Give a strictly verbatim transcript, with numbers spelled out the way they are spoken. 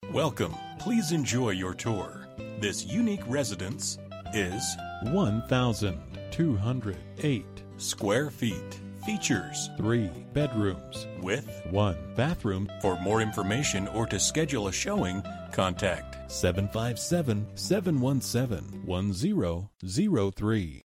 Welcome. Please enjoy your tour. This unique residence is one thousand two hundred eight square feet. Features three bedrooms with one bathroom. For more information or to schedule a showing, contact seven five seven, seven one seven, one zero zero three.